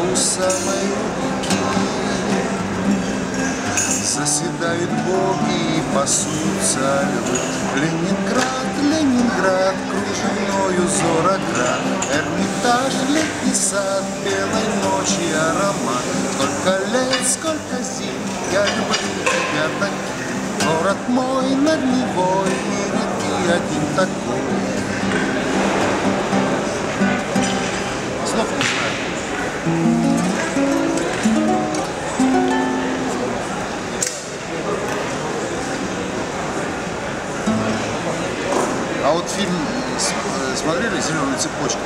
у самой реки. Заседают боги и пасутся львы. Ленинград, Ленинград, кружевной узор оград, Эрмитаж, летний сад, белой ночи аромат. Сколько лет, сколько зим, я люблю тебя таким. Город мой над Невой, в мире ты один такой. Слов не знаю. А вот фильм смотрели «Зеленая цепочка»?